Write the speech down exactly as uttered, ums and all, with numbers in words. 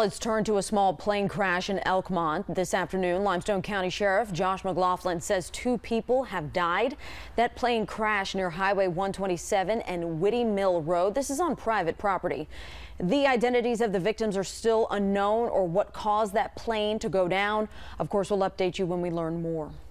Let's turn to a small plane crash in Elkmont this afternoon. Limestone County Sheriff Josh McLaughlin says two people have died. That plane crashed near Highway one twenty-seven and Witty Mill Road. This is on private property. The identities of the victims are still unknown or what caused that plane to go down. Of course, we'll update you when we learn more.